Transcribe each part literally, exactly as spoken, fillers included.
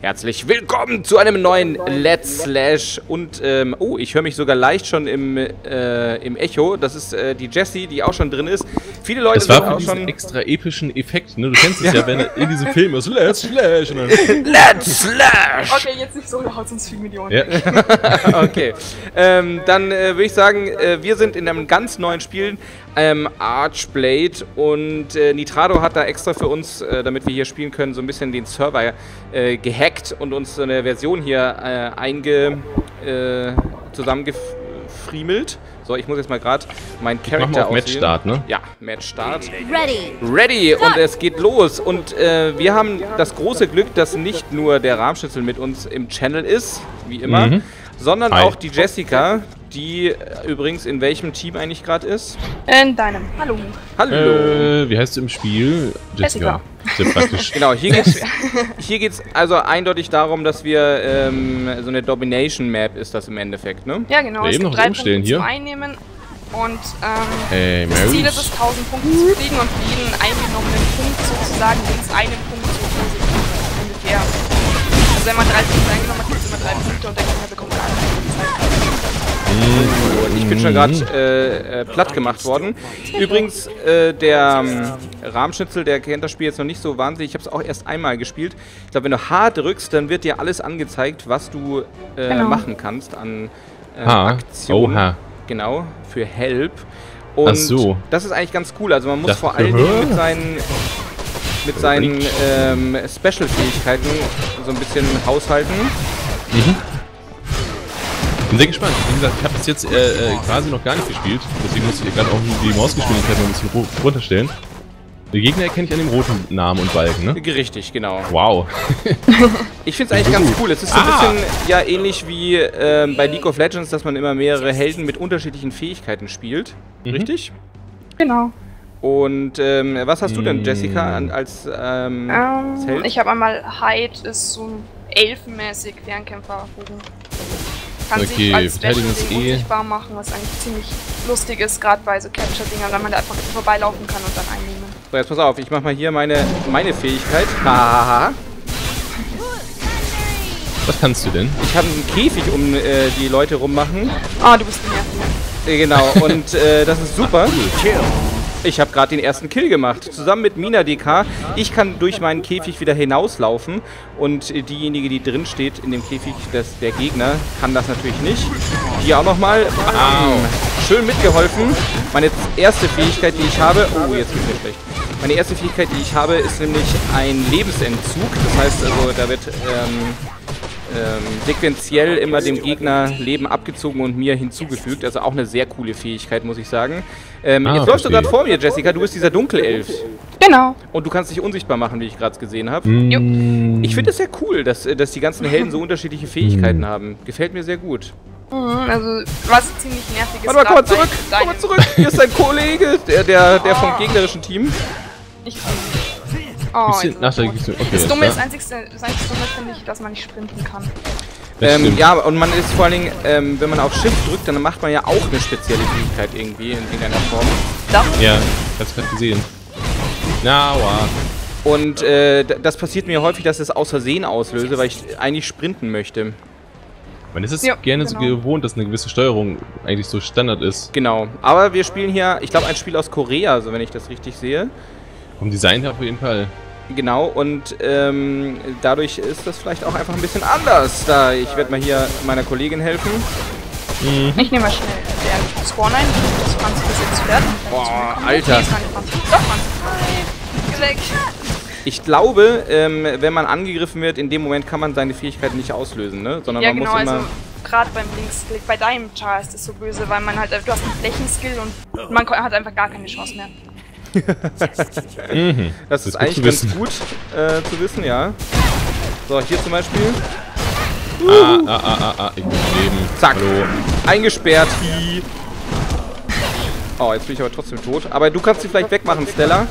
Herzlich willkommen zu einem neuen Let's Slash und, ähm, oh, ich höre mich sogar leicht schon im, äh, im Echo. Das ist äh, die Jessie, die auch schon drin ist. Viele Leute das war sind auch diesen schon... extra epischen Effekt, ne? Du kennst es ja, ja wenn er in diesem Film ist, Let's Slash und dann Let's Slash! Okay, jetzt nicht so laut, sonst fliegen Millionen. Ja. Okay, ähm, dann äh, würde ich sagen, äh, wir sind in einem ganz neuen Spiel, ähm, Archblade, und äh, Nitrado hat da extra für uns, äh, damit wir hier spielen können, so ein bisschen den Server äh, gehackt und uns so eine Version hier äh, einge... Äh, zusammengefriemelt. So, ich muss jetzt mal gerade meinen Charakter auswählen. Match Start, ne? Ja, Match Start. Ready. Ready und es geht los. Und äh, wir haben das große Glück, dass nicht nur der Rahmschnitzel mit uns im Channel ist, wie immer, mhm. sondern Hi. auch die Jessica, die äh, übrigens in welchem Team eigentlich gerade ist? In deinem. Hallo. Hallo. Äh, wie heißt du im Spiel? Jessica. Sehr praktisch. Genau, hier geht's, hier geht's also eindeutig darum, dass wir ähm, so eine Domination Map ist das im Endeffekt, ne? Ja, genau. Ja, es eben gibt noch drei umstellen Punkte hier. zum Einnehmen und ähm, Hey, das Ziel ist Mary. es, tausend Punkte zu kriegen und für jeden eingenommenen Punkt sozusagen gibt es einen Punkt so positiv ungefähr. Also wenn man drei Punkte eingenommen hat, gibt es immer drei Punkte und der Gegner bekommt gar nicht. Und ich bin schon gerade äh, äh, platt gemacht worden. Übrigens, äh, der ähm, Rahmschnitzel, der kennt das Spiel jetzt noch nicht so wahnsinnig. Ich habe es auch erst einmal gespielt. Ich glaube, wenn du H drückst, dann wird dir alles angezeigt, was du äh, Genau. machen kannst an äh, Ha. Aktionen. Oha. Genau, für Help. Und Ach so. das ist eigentlich ganz cool. Also man muss Das vor allen gehört. Dingen mit seinen, mit seinen ähm, Special-Fähigkeiten so ein bisschen haushalten. Mhm. Bin sehr gespannt. Wie gesagt, ich habe bis jetzt äh, äh, quasi noch gar nicht gespielt. Deswegen muss ich gerade auch die Mausgeschwindigkeit noch ein bisschen ru- runterstellen. Die Gegner erkenne ich an dem roten Namen und Balken, ne? Richtig, genau. Wow. Ich finde es eigentlich ganz cool. Es ist so ein Ah. bisschen ja ähnlich wie ähm, bei League of Legends, dass man immer mehrere Helden mit unterschiedlichen Fähigkeiten spielt. Mhm. Richtig? Genau. Und ähm, was hast du denn, Mm. Jessica, an, als, ähm, als Ähm, Held? ich habe einmal Hyde, ist so elfenmäßig Fernkämpferbogen. Kann Okay, sich als Special Verteidigung ist Ding eh- unsichtbar machen, was eigentlich ziemlich lustig ist, gerade bei so Capture-Dingern, weil man da einfach vorbeilaufen kann und dann einnehmen. So, jetzt pass auf, ich mach mal hier meine, meine Fähigkeit. Hahaha. Was kannst du denn? Ich habe einen Käfig um äh, die Leute rummachen. Ah, du bist ein Nerviger. Äh, genau, und äh, das ist super. Ich habe gerade den ersten Kill gemacht, zusammen mit Mina D K. Ich kann durch meinen Käfig wieder hinauslaufen und äh, diejenige, die drin steht in dem Käfig, das, der Gegner, kann das natürlich nicht. Hier auch nochmal. Schön mitgeholfen. Meine erste Fähigkeit, die ich habe... Oh, jetzt geht's mir schlecht. Meine erste Fähigkeit, die ich habe, ist nämlich ein Lebensentzug. Das heißt also, da wird... Ähm, Ähm, sequenziell immer dem Gegner Leben abgezogen und mir hinzugefügt. Also auch eine sehr coole Fähigkeit, muss ich sagen. Ähm, Ah, jetzt läufst du verstehe. gerade vor mir, Jessica. Du bist dieser Dunkelelf. Genau. Und du kannst dich unsichtbar machen, wie ich gerade gesehen habe. Mm. Ich finde es sehr cool, dass, dass die ganzen Helden so unterschiedliche Fähigkeiten haben. Gefällt mir sehr gut. Mhm, also, was ziemlich nervig ist. Warte mal, komm mal grad bei zurück! Komm mal deinem- zurück! Hier ist dein Kollege, der, der, der vom gegnerischen Team. Ich Oh, Bisschen, ach, da gibt's, okay, das alles Dumme ist, klar. einzigste, das einzige Dumme finde ich, dass man nicht sprinten kann. Das Ähm, stimmt. ja, und man ist vor allen Dingen, ähm, wenn man auf Shift drückt, dann macht man ja auch eine spezielle Fähigkeit irgendwie in irgendeiner Form. Doch? Ja, hast gerade gesehen. Na, wow. Und äh, d- das passiert mir häufig, dass ich es aus Versehen auslöse, weil ich eigentlich sprinten möchte. Man ist es Ja, gerne so genau. gewohnt, dass eine gewisse Steuerung eigentlich so Standard ist. Genau. Aber wir spielen hier, ich glaube, ein Spiel aus Korea, so wenn ich das richtig sehe. Vom Design her auf jeden Fall. Genau, und ähm, dadurch ist das vielleicht auch einfach ein bisschen anders. Da ich werde mal hier meiner Kollegin helfen. Ich nehme mal schnell der Spawn ein. Das zwanzig ist jetzt fertig. Boah, Nee, Alter. ist gar nicht zwanzig. Doch, zwanzig. Nein, geh weg. Ich glaube, ähm, wenn man angegriffen wird, in dem Moment kann man seine Fähigkeiten nicht auslösen, ne? Sondern Ja, man genau, muss immer... also gerade beim Linksklick, bei deinem Char ist das so böse, weil man halt, du hast einen Flächenskill und man ko- hat einfach gar keine Chance mehr. Mhm. Das ist gut eigentlich zu ganz wissen. gut äh, zu wissen, ja. So, hier zum Beispiel. Ah, ah, ah, ah, ah, ich muss leben. Zack. Hallo. Eingesperrt. Hi. Oh, jetzt bin ich aber trotzdem tot. Aber du kannst sie vielleicht wegmachen, Stella.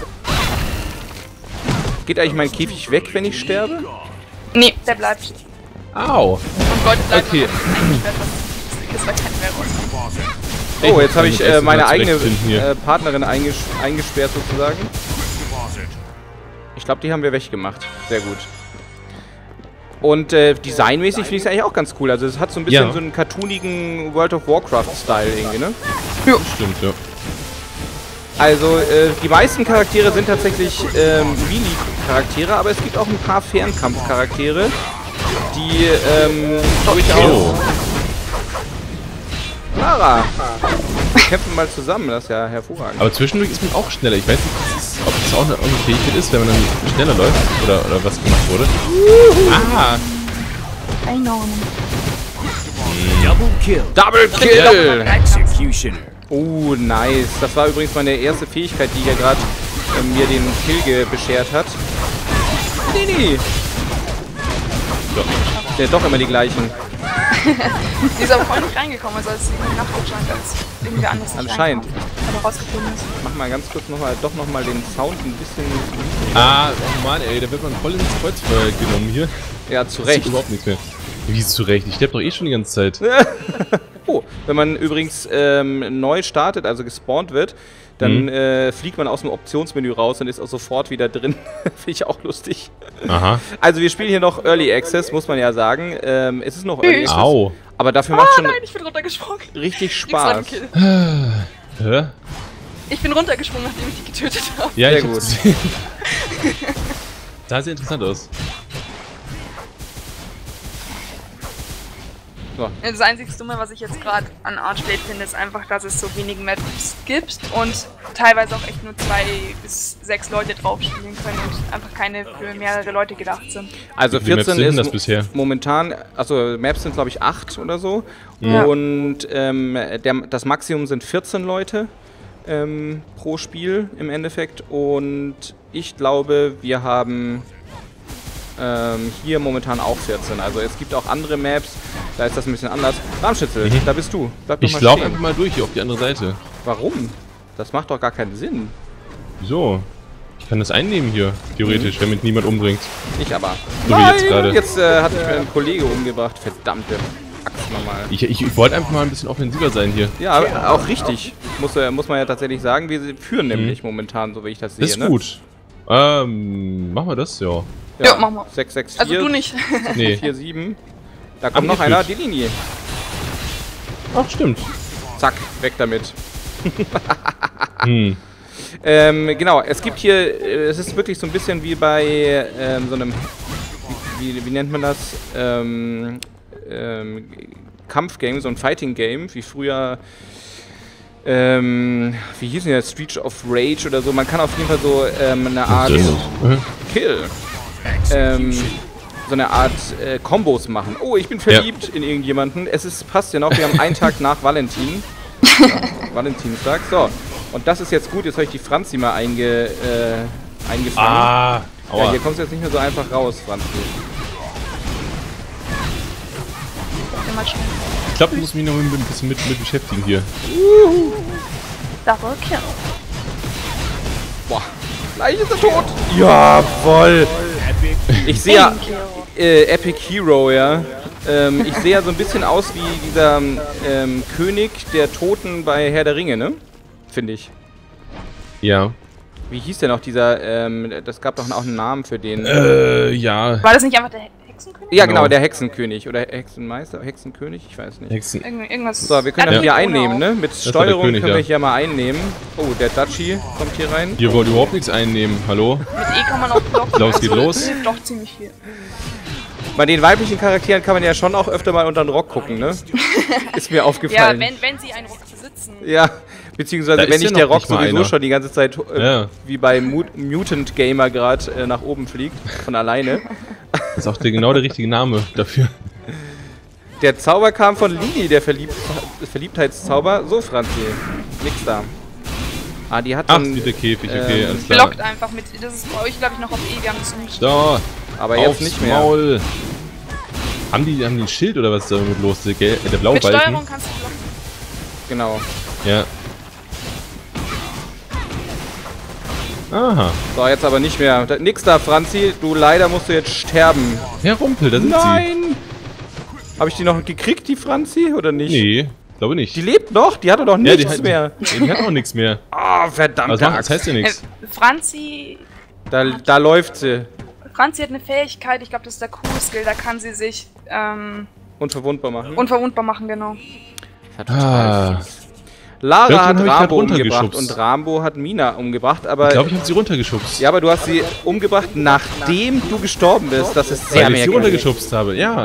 Geht eigentlich mein Käfig weg, wenn ich sterbe? Nee, der bleibt. Au. Und Leute bleiben Okay. eingesperrt, was lustig ist, weil keiner mehr rauskommt. Oh, jetzt habe ich äh, meine eigene zurechtfinden hier. äh, Partnerin einges eingesperrt sozusagen. Ich glaube, die haben wir weggemacht. Sehr gut. Und äh, designmäßig finde ich es eigentlich auch ganz cool. Also es hat so ein bisschen Ja. so einen cartoonigen World of Warcraft-Style irgendwie, ne? Ja. Stimmt, ja. Also äh, die meisten Charaktere sind tatsächlich ähm, Melee-Charaktere, aber es gibt auch ein paar Fernkampf-Charaktere, die ähm, durchaus... Oh. Clara! Wir kämpfen mal zusammen, das ist ja hervorragend. Aber zwischendurch ist man auch schneller. Ich weiß nicht, das ist, ob das auch eine irgendeine Fähigkeit ist, wenn man dann schneller läuft oder, oder was gemacht wurde. Ah! Keine Ahnung. Double kill. Double Kill! Executioner. Oh, nice. Das war übrigens meine erste Fähigkeit, die hier gerade äh, mir den Kill beschert hat. Nee, nee. Doch. Ja, doch immer die gleichen. Die ist aber voll nicht reingekommen, also als sie nachgescheint als irgendwie anders nicht Anscheinend. reinkam. Aber rausgefunden ist. Mach mal ganz kurz nochmal, doch nochmal den Sound ein bisschen... Ah, oh Mann, ey, da wird man voll ins Kreuzfeuer genommen hier. Ja, zu Das Recht. ist überhaupt nichts mehr. Wie ist zu Recht? Ich sterb doch eh schon die ganze Zeit. Oh, wenn man übrigens ähm, neu startet, also gespawnt wird, dann Mhm. äh, fliegt man aus dem Optionsmenü raus und ist auch sofort wieder drin. Finde ich auch lustig. Aha. Also wir spielen hier noch Early Access, muss man ja sagen. Ähm, es ist noch Early Access, Au. aber dafür macht Ah schon nein, ich bin runtergesprungen. richtig Gibt's Spaß. einen Kill. Hä? Ich bin runtergesprungen, nachdem ich die getötet habe. Ja, Sehr ich gut. hab's gesehen. Sah sehr interessant aus. So. Das einzig Dumme, was ich jetzt gerade an Archblade finde, ist einfach, dass es so wenig Maps gibt und teilweise auch echt nur zwei bis sechs Leute drauf spielen können und einfach keine für mehrere Leute gedacht sind. Also Wie viele Maps vierzehn sind ist das mo- bisher? momentan, also Maps sind glaube ich acht oder so. Ja. Und ähm, der, das Maximum sind vierzehn Leute ähm, pro Spiel im Endeffekt. Und ich glaube, wir haben ähm, hier momentan auch vierzehn. Also es gibt auch andere Maps, da ist das ein bisschen anders. Rahmschützel, Mhm. da bist du. Bleib doch Ich mal laufe stehen. einfach mal durch hier auf die andere Seite. Warum? Das macht doch gar keinen Sinn. Wieso? Ich kann das einnehmen hier, theoretisch, wenn mich niemand umbringt. Ich aber. So wie jetzt gerade. Jetzt äh, hat mich ein Kollege umgebracht. Verdammte Axt nochmal. Ich, ich, ich wollte einfach mal ein bisschen offensiver sein hier. Ja, auch richtig. Muss, äh, muss man ja tatsächlich sagen, wir führen nämlich momentan, so wie ich das sehe. Das ist ne? gut. Ähm, machen wir das? Ja. Ja, mach mal. sechs sechs vier, Also du nicht. Nee. vier sieben. Da kommt noch einer, die Linie. Ach, stimmt. Zack, weg damit. Hm. Ähm, genau, es gibt hier, äh, es ist wirklich so ein bisschen wie bei ähm, so einem, wie, wie, wie nennt man das? Ähm, ähm, Kampfgame, so ein Fighting-Game, wie früher, ähm, wie hieß denn das? Street of Rage oder so. Man kann auf jeden Fall so ähm, eine Art Mhm. Kill, ähm, so eine Art äh, Kombos machen. Oh, ich bin verliebt in irgendjemanden. Es ist, passt ja noch, wir haben einen Tag nach Valentin. Ja, Valentinstag. So, und das ist jetzt gut. Jetzt habe ich die Franzi mal einge, äh, eingefangen. Ah, Ja, aua. hier kommst du jetzt nicht mehr so einfach raus, Franzi. Mal schnell. Ich glaube, du musst mich noch ein bisschen mit, mit beschäftigen hier. Double Kill. Boah, gleich ist er tot. Jawoll. Ich sehe ja, äh, Epic Hero, ja. Ähm, ich sehe ja so ein bisschen aus wie dieser ähm, König der Toten bei Herr der Ringe, ne? Finde ich. Ja. Wie hieß der noch, dieser, ähm, das gab doch auch einen Namen für den. Äh, ja. War das nicht einfach der Hexenkönig? ja, genau, genau. der Hexenkönig. Oder Hexenmeister, Hexenkönig, ich weiß nicht. Hexen. Irgend irgendwas. So, wir können Ja, das hier ohne einnehmen, auch. ne? Mit war der Steuerung König, können wir ja. hier mal einnehmen. Oh, der Dachi kommt hier rein. Hier wollt überhaupt nichts einnehmen. Hallo? Mit E kann man auch blocken. Los, geht los. Das hilft doch ziemlich viel. Bei den weiblichen Charakteren kann man ja schon auch öfter mal unter den Rock gucken, ne? Ist mir Ja, aufgefallen. wenn, wenn sie einen Rock besitzen. Ja, beziehungsweise Da ist wenn ja nicht der noch Rock nicht mal sowieso einer. schon die ganze Zeit äh, Ja. wie bei Mut Mutant Gamer gerade äh, nach oben fliegt, von alleine. Das ist auch der, genau der richtige Name dafür. Der Zauber kam von Lili, der Verliebt Verliebtheitszauber. So, Franzi, nix da. Ah, die hat Ach, dann, wieder Käfig, okay, ähm, alles klar. Blockt einfach mit. Das ist bei euch, glaube ich, noch auf E. Wir haben das nicht. So, aber jetzt aufs nicht mehr. Maul. Haben die, haben die ein Schild oder was ist damit los? Der, gel- äh, der blaue Mit Balken? Steuerung kannst du blocken. Genau. Ja. Aha. So, jetzt aber nicht mehr. Da, nix da, Franzi. Du, leider musst du jetzt sterben. Herr Rumpel, da sind Nein! Habe ich die noch gekriegt, die Franzi, oder nicht? sie. Nee, glaube nicht. Die lebt noch, die hatte doch ja, nichts die, mehr. Die, die hat auch nichts mehr. Ah, verdammt. Also, das heißt ja Äh, nichts. Franzi. Da, da läuft sie. Franzi hat eine Fähigkeit, ich glaube, das ist der Q-Skill, da kann sie sich ähm, Unverwundbar machen. unverwundbar machen, genau. Das hat total Ah. fies. Lara Irgendwann hat hab ich grad Rambo umgebracht runtergeschubst. und Rambo hat Mina umgebracht, aber... Ich glaube, ich habe sie runtergeschubst. ja, aber du hast sie umgebracht, nachdem du gestorben bist. Das ist sehr Weil ich sie merkwürdig. runtergeschubst habe, ja.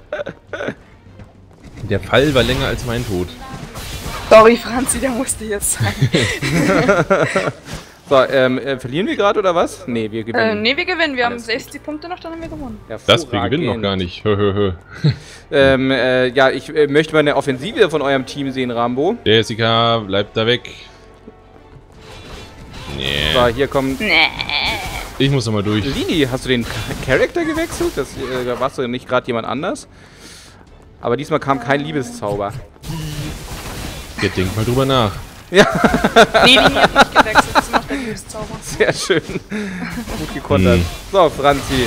Der Fall war länger als mein Tod. Sorry, Franzi, der musste jetzt sein. So, ähm, äh, verlieren wir gerade oder was? Nee, wir äh, gewinnen. nee, wir gewinnen. Wir haben Alles sechzig Punkte noch, dann haben wir gewonnen. Das, wir gewinnen noch gar nicht. Hö, hö, hö. Ähm, äh, ja, ich äh, möchte mal eine Offensive von eurem Team sehen, Rambo. Jessica, bleib da weg. Nee. So, hier kommt... Nee. Ich muss noch mal durch. Lini, hast du den Charakter gewechselt? Das, äh, da warst du nicht gerade jemand anders. Aber diesmal kam kein Liebeszauber. Jetzt denk mal drüber nach. Nee, Lini hat nicht gewechselt, das ist noch der Liebeszauber. Sehr schön. Gut gekontert. Hm. So, Franzi.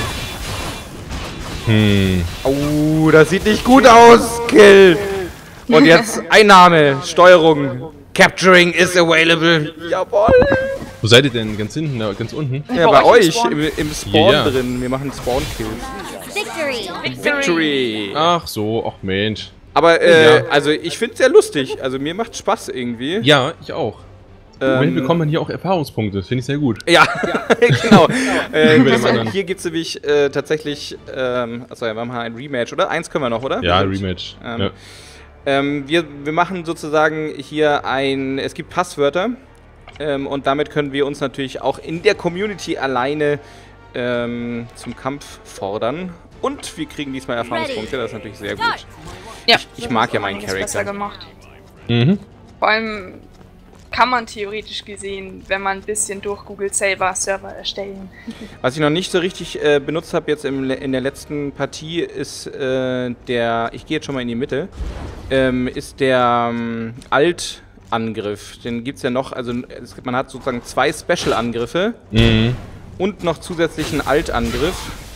Hm. Oh, das sieht nicht gut aus, Kill. Und jetzt Einnahme, Steuerung. Capturing is available. Jawohl. Wo seid ihr denn? Ganz hinten, da, ganz unten? Ja, Bei bei euch im euch Spawn. im, im Spawn Ja, ja. drin. Wir machen Spawn-Kills. Victory! Victory. Ach so, ach Mensch. Aber, äh, Ja. also ich finde es sehr lustig. Also mir macht Spaß irgendwie. Ja, ich auch. Immerhin Ähm, bekommt man hier auch Erfahrungspunkte. Finde ich sehr gut. Ja, genau. äh, Über dem hier anderen. hier gibt es nämlich äh, tatsächlich, ähm, achso, ja, wir haben ein Rematch, oder? Eins können wir noch, oder? Ja, Und, Rematch. Ähm, Ja. ähm, wir, wir machen sozusagen hier ein, es gibt Passwörter ähm, und damit können wir uns natürlich auch in der Community alleine ähm, zum Kampf fordern. Und wir kriegen diesmal Erfahrungspunkte, das ist natürlich sehr gut. Ja, ich das mag ist ja um meinen einiges Charakter. besser gemacht. Mhm. Vor allem kann man theoretisch gesehen, wenn man ein bisschen durchgoogelt, selber Server erstellen. Was ich noch nicht so richtig äh, benutzt habe jetzt im, le- in der letzten Partie ist äh, der, ich gehe jetzt schon mal in die Mitte, ähm, ist der ähm, Alt-Angriff. Den gibt es ja noch, also es, gibt- man hat sozusagen zwei Special-Angriffe Mhm. und noch zusätzlichen Alt-Angriff.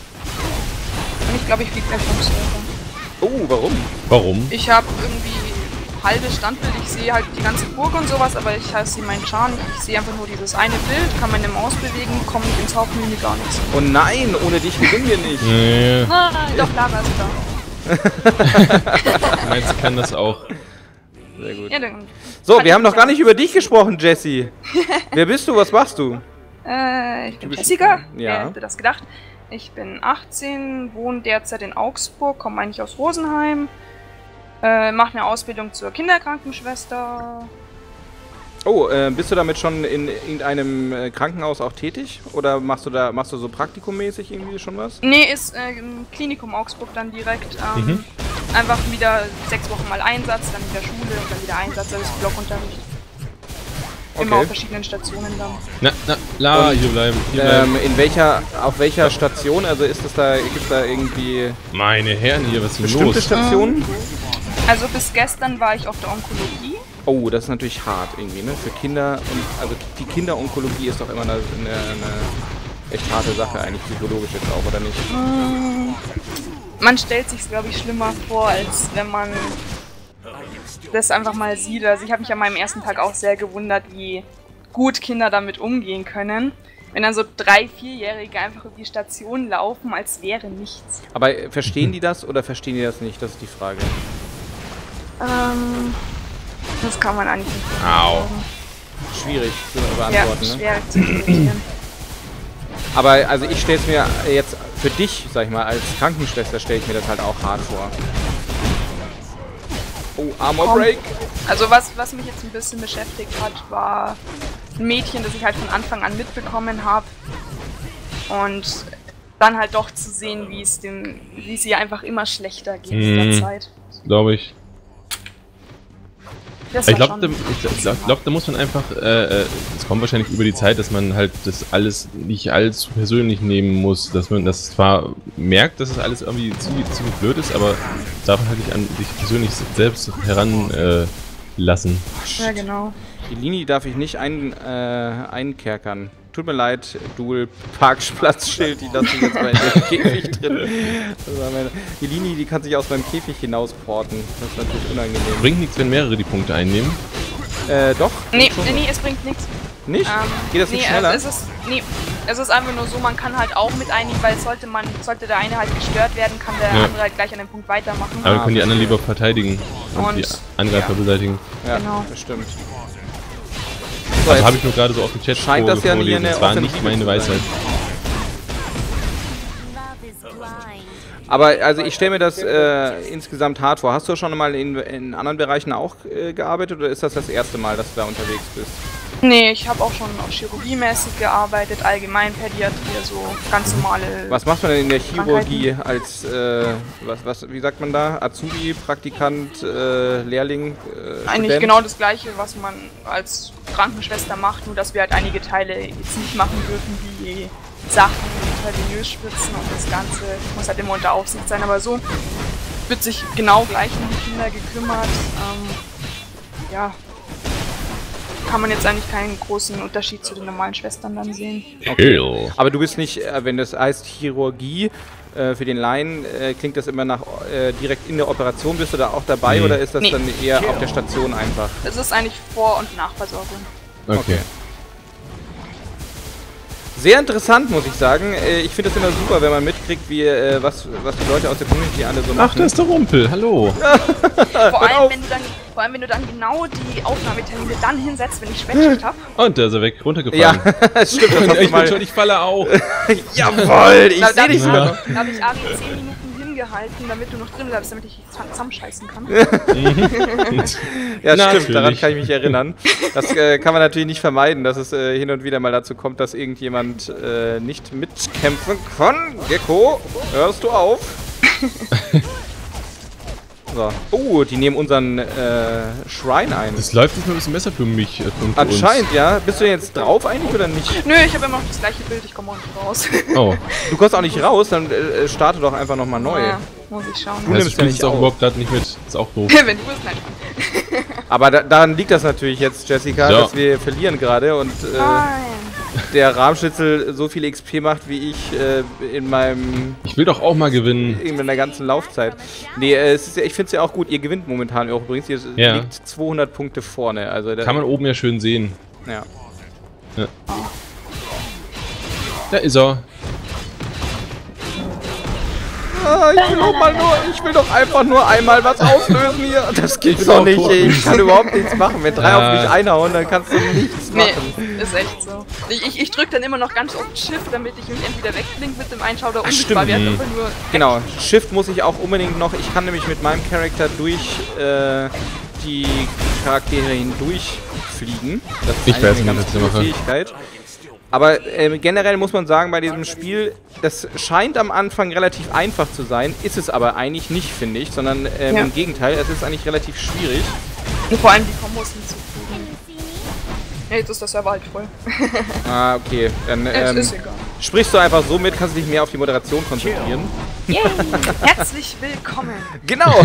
Und ich glaube, ich fliege gleich vom Server. Oh, warum? Warum? Ich habe irgendwie halbes Standbild, ich sehe halt die ganze Burg und sowas, aber ich sehe meinen Char nicht. Ich sehe einfach nur dieses eine Bild, kann meine Maus bewegen, komme nicht ins Hauptmenü, gar nichts. Oh nein, ohne dich gewinnen wir nicht. Nee. Nein, doch, Lara ist da. Meinst du, kann das auch? Sehr gut. Ja, dann, So, wir haben noch gar nicht über dich gesprochen, Jessie. Wer bist du, was machst du? äh, ich bin bist- Jessica. Ja. Wer hätte das gedacht? Ich bin achtzehn, wohne derzeit in Augsburg, komme eigentlich aus Rosenheim. Äh, mache eine Ausbildung zur Kinderkrankenschwester. Oh, äh, bist du damit schon in irgendeinem äh, Krankenhaus auch tätig? Oder machst du da, machst du so praktikummäßig irgendwie schon was? Nee, ist äh, im Klinikum Augsburg dann direkt. Ähm, Mhm. Einfach wieder sechs Wochen mal Einsatz, dann wieder Schule und dann wieder Einsatz, das ist Blockunterricht. Immer Okay. auf verschiedenen Stationen dann. Na, na, Lara, Und, hier bleiben. Hier bleiben. Ähm, in welcher, auf welcher Station? Also ist es da, gibt es da irgendwie Meine Herren, hier, was ist denn bestimmte los? Stationen? Also bis gestern war ich auf der Onkologie. Oh, das ist natürlich hart irgendwie, ne? Für Kinder und also die Kinderonkologie ist doch immer eine, eine, eine echt harte Sache eigentlich, psychologisch jetzt auch, oder nicht? Man stellt sich glaube ich, schlimmer vor, als wenn man das einfach mal sieht. Also ich habe mich an meinem ersten Tag auch sehr gewundert, wie gut Kinder damit umgehen können. Wenn dann so drei-, vierjährige einfach über die Station laufen, als wäre nichts. Aber äh, verstehen die das oder verstehen die das nicht? Das ist die Frage. Ähm, das kann man eigentlich nicht Au. beantworten. Schwierig zu Ja, beantworten, ne? schwer zu interpretieren. Aber also ich stelle es mir jetzt für dich, sag ich mal, als Krankenschwester stelle ich mir das halt auch hart vor. Oh, Armor Break. Also was, was mich jetzt ein bisschen beschäftigt hat, war ein Mädchen, das ich halt von Anfang an mitbekommen habe. Und dann halt doch zu sehen, wie es dem, wie es ihr einfach immer schlechter geht mit der Mhm. Zeit. Glaube ich. Das Ich war glaube, da, schon- ich glaub, glaub, da muss man einfach, äh, äh, es kommt wahrscheinlich über die Zeit, dass man halt das alles nicht allzu persönlich nehmen muss, dass man das zwar merkt, dass es alles irgendwie ziemlich, ziemlich blöd ist, aber darf man halt nicht an sich persönlich selbst heran äh, lassen. Ja, genau. Die Linie darf ich nicht ein, äh, einkerkern. Tut mir leid, Dual Parkplatzschild, die lasse ich jetzt mal in den Käfig drin. Das war meine- Die Linie, die kann sich aus meinem Käfig hinausporten. Das ist natürlich unangenehm. Bringt nichts, wenn mehrere die Punkte einnehmen. Äh, doch? Nee, schon. nee, nee, es bringt nichts. Nicht? Ähm, Geht das nee, nicht schneller? äh, es ist, nee, Es ist einfach nur so, man kann halt auch mit einigen, weil sollte man, sollte der eine halt gestört werden, kann der Ja. andere halt gleich an dem Punkt weitermachen. Aber dann können die anderen lieber verteidigen und, Und- die Angreifer ja. beseitigen. Ja, Genau. das stimmt. Also jetzt habe ich nur gerade so auf dem Chat scheint das ja vorgelesen. hier eine Das war Offensive nicht meine zu sein. Weisheit. Aber also ich stelle mir das äh, insgesamt hart vor. Hast du schon mal in, in anderen Bereichen auch äh, gearbeitet oder ist das das erste Mal, dass du da unterwegs bist? Nee, ich habe auch schon auch chirurgiemäßig gearbeitet, allgemein Pädiatrie, so ganz normale... Was macht man denn in der Chirurgie als, äh, was, was, wie sagt man da? Azubi, Praktikant, äh, Lehrling, äh, Eigentlich Student? genau das gleiche, was man als Krankenschwester macht, nur dass wir halt einige Teile jetzt nicht machen dürfen, wie Sachen, intravenös spritzen und das Ganze muss halt immer unter Aufsicht sein, aber so wird sich genau gleich um die Kinder gekümmert. Ähm, ja, kann man jetzt eigentlich keinen großen Unterschied zu den normalen Schwestern dann sehen. Okay. Aber du bist nicht, äh, wenn das heißt Chirurgie, äh, für den Laien, äh, klingt das immer nach äh, direkt in der Operation, bist du da auch dabei Nee. oder ist das Nee. dann eher auf der Station einfach? Es ist eigentlich Vor- und Nachversorgung. Okay. Sehr interessant, muss ich sagen. Äh, Ich finde es immer super, wenn man mitkriegt, wie, äh, was, was die Leute aus der Community alle so machen. Ach, da ist der Rumpel. Hallo. Vor allem, auf. wenn du dann, vor allem, wenn du dann genau die Aufnahmetermine dann hinsetzt, wenn ich Spätschicht habe. Und da ist er weg, Ja, runtergefahren. das stimmt. Das hast du ich bin mal. schon, ich falle auch. Jawohl, ich Da, da sehe habe dich ich, sogar Ja. noch. da hab ich Ari zehn Minuten hingehalten, damit du noch drin bleibst, damit ich dich zusammenscheißen kann. Ja, Natürlich. stimmt, daran kann ich mich erinnern. Das äh, kann man natürlich nicht vermeiden, dass es äh, hin und wieder mal dazu kommt, dass irgendjemand äh, nicht mitkämpfen kann. Gecko, hörst du auf? So. Oh, die nehmen unseren äh, Shrine ein. Das läuft nicht mal ein bisschen besser für mich. Äh, für Anscheinend, ja. Bist du jetzt drauf eigentlich oder nicht? Nö, ich habe immer noch das gleiche Bild, ich komme auch nicht raus. Uns. Oh. Du kommst auch nicht raus, dann äh, starte doch einfach nochmal neu. Ja, muss ich schauen. Du Das nimmst ja spielt nicht jetzt auch auf. überhaupt gerade nicht mit. Ist auch doof. Wenn du bist, nein. Aber da, daran liegt das natürlich jetzt, Jessica, So. dass wir verlieren gerade und äh, Nein. der Rahmschnitzel so viel X P macht, wie ich äh, in meinem Ich will doch auch mal gewinnen. in der ganzen Laufzeit. Nee, äh, es ist ja, ich finde es ja auch gut, ihr gewinnt momentan auch übrigens, ihr Ja. liegt zweihundert Punkte vorne. Also da, Kann man oben ja schön sehen. ja. Da ist er. Ah, ich will doch mal nur, ich will doch einfach nur einmal was auslösen hier. Das gibt's doch nicht, ey. Ich kann überhaupt nichts machen. Wenn drei Ja. auf mich einhauen, dann kannst du nichts Nee, machen. ist echt so. Ich, ich, ich drücke dann immer noch ganz oft Shift, damit ich mich entweder wegklinke mit dem Einschau oder Ach, unsichtbar stimmt. werde. Mhm. Einfach nur Genau, Shift muss ich auch unbedingt noch. Ich kann nämlich mit meinem Charakter durch äh, die Charaktere hindurch fliegen. Das ist Ich eigentlich weiß eine nicht, ganz was ich coole mache. Fähigkeit. Aber ähm, generell muss man sagen, bei diesem Spiel, das scheint am Anfang relativ einfach zu sein, ist es aber eigentlich nicht, finde ich, sondern ähm, Ja. im Gegenteil, es ist eigentlich relativ schwierig. und vor allem die Kombos hinzufügen. Ja, jetzt ist der Server halt voll. Ah, okay. Dann Es ähm, ist egal. sprichst du einfach so mit, kannst dich mehr auf die Moderation konzentrieren. Yay! Herzlich willkommen! Genau!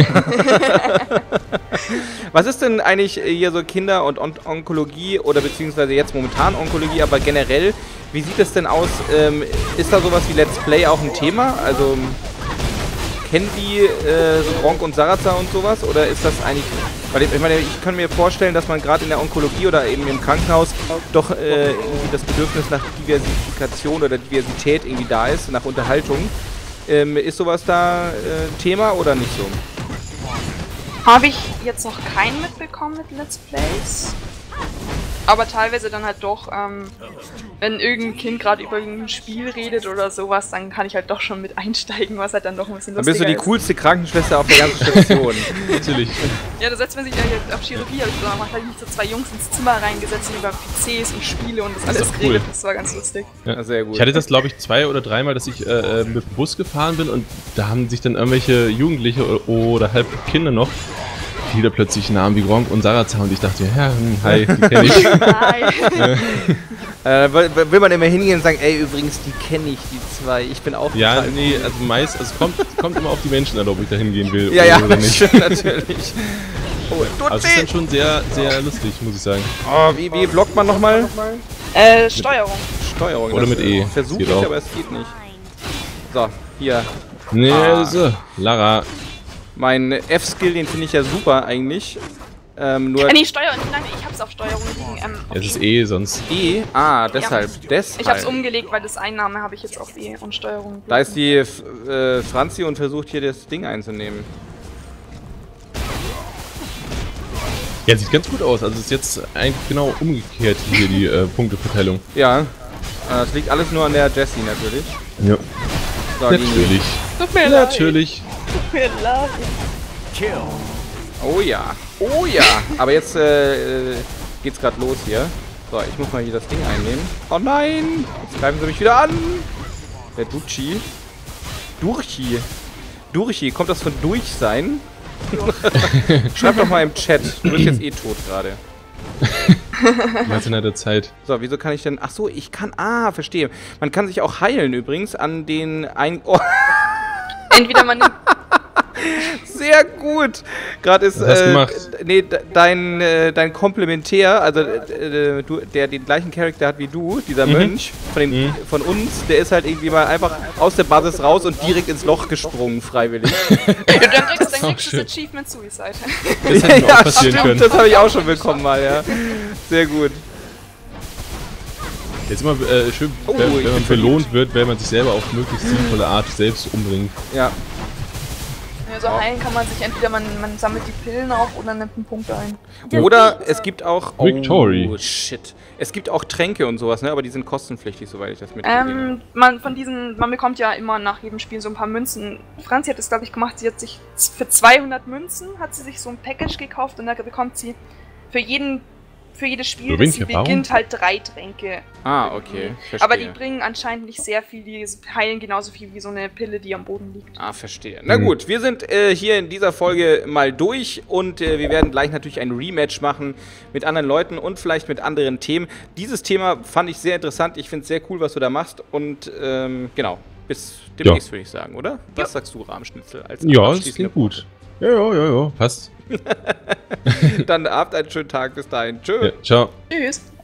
Was ist denn eigentlich hier so Kinder- und On Onkologie oder beziehungsweise jetzt momentan Onkologie, aber generell, wie sieht es denn aus? Ähm, ist da sowas wie Let's Play auch ein Thema? Also kennen die äh, so Gronk und Sarazar und sowas? Oder ist das eigentlich... Weil ich meine, ich kann mir vorstellen, dass man gerade in der Onkologie oder eben im Krankenhaus doch äh, irgendwie das Bedürfnis nach Diversifikation oder Diversität irgendwie da ist, nach Unterhaltung. Ähm, ist sowas da äh, Thema oder nicht so? Habe ich jetzt noch keinen mitbekommen mit Let's Plays. Aber teilweise dann halt doch, ähm, wenn irgendein Kind gerade über irgendein Spiel redet oder sowas, dann kann ich halt doch schon mit einsteigen, was halt dann doch ein bisschen Dann lustiger bist du die ist. coolste Krankenschwester auf der ganzen Station. Natürlich. Ja, da setzt man sich ja jetzt auf Chirurgie, also da macht halt nicht so zwei Jungs ins Zimmer reingesetzt und über P Cs und Spiele und das Das ist alles doch geredet. cool. Das war ganz lustig. Ja, sehr gut. Ich hatte das, glaube ich, zwei oder dreimal, dass ich äh, äh, mit dem Bus gefahren bin und da haben sich dann irgendwelche Jugendliche oder, oder halb Kinder noch wieder plötzlich Namen wie Gronk und Sarazar und ich dachte, ja, hm, hi, die kenne ich. Nein. Äh, will, will man immer hingehen und sagen, ey, übrigens, die kenne ich, die zwei. Ich bin auch Ja, total nee, also meist, also es kommt, kommt immer auf die Menschen an, ob ich da hingehen will Ja, ja, oder nicht. stimmt, natürlich. Oh, tut Aber es ist weh. dann schon sehr, sehr lustig, muss ich sagen. Oh, wie, wie blockt man nochmal? Äh, Steuerung. Steuerung. Oder das, mit E. äh, Versuche Geht ich, auch. aber es geht nicht. So, hier. Nee, Ah. so, Lara. Mein F-Skill, den finde ich ja super eigentlich. Ähm, nur Äh, nee, Steuerung, nein, ich hab's auf Steuerung liegen. Ähm, auf Es ist E. eh sonst. E? Ah, deshalb. Ja. deshalb. Ich hab's umgelegt, weil das Einnahme habe ich jetzt auf E und Steuerung. Da ist die F äh, Franzi und versucht hier das Ding einzunehmen. Ja, sieht ganz gut aus. Also ist jetzt eigentlich genau umgekehrt hier die äh, Punkteverteilung. Ja. Äh, das liegt alles nur an der Jessie natürlich. Ja. So, die- Natürlich. Tut mir Natürlich. Tut mir leid. Kill. Oh ja. Oh ja. Aber jetzt äh, äh, geht's gerade los hier. So, ich muss mal hier das Ding einnehmen. Oh nein! Jetzt greifen sie mich wieder an! Der Duchi. Durchi. Durchi. Kommt das von durch sein? Schreib doch mal im Chat. Du bist jetzt eh tot gerade. Was in der Zeit. So, wieso kann ich denn... Ach so, ich kann... Ah, verstehe. Man kann sich auch heilen übrigens an den... Ein oh. Entweder man nimmt. Sehr gut. Gerade ist... Was hast du äh, gemacht? Nee, de- dein, äh, dein Komplementär, also äh, du, der den gleichen Charakter hat wie du, dieser Mhm. Mönch von, den, Mhm. von uns, der ist halt irgendwie mal einfach aus der Basis raus und direkt ins Loch gesprungen, freiwillig. Dann kriegst, dann auch kriegst du das schön. Achievement Suicide. Das hätte mir auch passieren stimmt, können. das habe ich auch schon bekommen mal, ja. Sehr gut. Jetzt immer äh, schön, Oh, wenn, ich wenn man bin belohnt wird, wenn man sich selber auf möglichst sinnvolle Art selbst umbringt. Ja. Ja, so heilen kann man sich entweder, man, man sammelt die Pillen auf oder nimmt einen Punkt ein. Oder es gibt auch... Oh, Victory. shit. Es gibt auch Tränke und sowas, ne? Aber die sind kostenpflichtig, soweit ich das mitgekriegt habe. Ähm, man von diesen, man bekommt ja immer nach jedem Spiel so ein paar Münzen. Franzi hat das, glaube ich, gemacht. Sie hat sich für zweihundert Münzen hat sie sich so ein Package gekauft und da bekommt sie für jeden, für jedes Spiel, das sie Gewinnt beginnt, halt drei Tränke. Ah, okay. Verstehe. Aber die bringen anscheinend nicht sehr viel, die heilen genauso viel wie so eine Pille, die am Boden liegt. Ah, verstehe. Na gut, wir sind äh, hier in dieser Folge mal durch und äh, wir werden gleich natürlich ein Rematch machen mit anderen Leuten und vielleicht mit anderen Themen. Dieses Thema fand ich sehr interessant. Ich finde es sehr cool, was du da machst und ähm, genau, bis demnächst würde ich sagen, oder? Was sagst du, Rahmschnitzel? Als Ja, das abschließender klingt gut. Ja, ja, ja, ja, passt. Dann habt einen schönen Tag. Bis dahin. Tschö. Ja, ciao. Tschüss!